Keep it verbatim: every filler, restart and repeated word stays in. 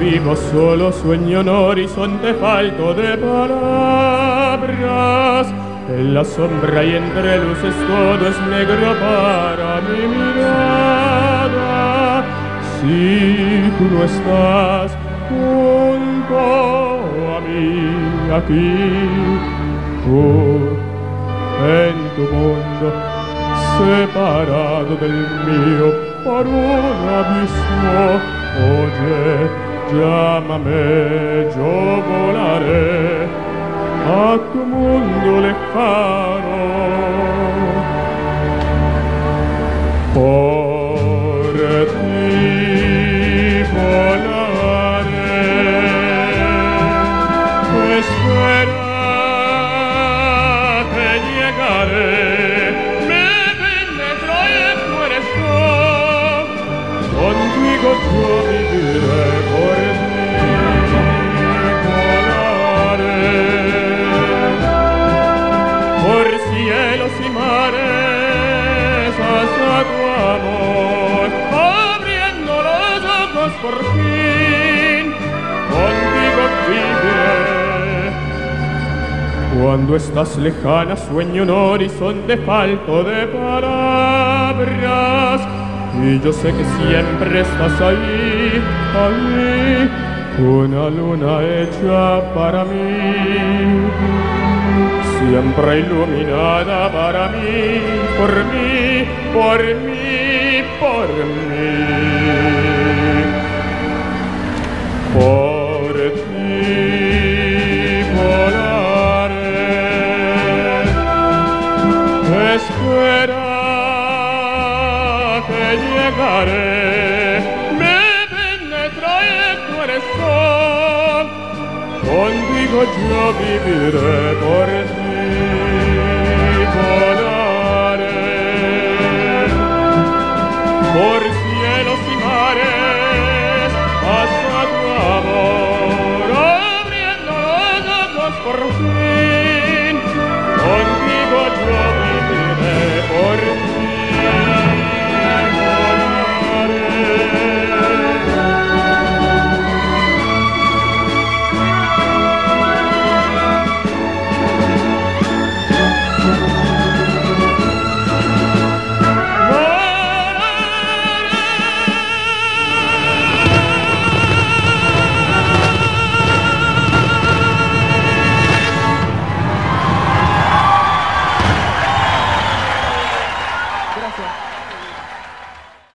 vivo solo, sueño en horizonte falto de palabras. En la sombra y entre luces todo es negro para mi mirada. Si tú no estás junto a mí aquí, tú en tu mundo separado del mío por un abismo. Oye, llámame, yo volaré a tu mundo lejano. Por ti volaré, espera que llegaré. Me penetro y tú eres tú, contigo yo viviré por ti. Por cielos y mares hasta tu amor, abriendo los ojos por fin, contigo viviré. Cuando estás lejana sueño un horizonte falto de palabras, y yo sé que siempre estás ahí, ahí, una luna hecha para mí, siempre iluminada para mí, por mí, por mí, por mí. Por ti volaré, espera que llegaré. Me penetra y tú eres tú, contigo yo viviré por ti, volaré por cielos y mares hasta tu amor, abriendo los ojos por ti.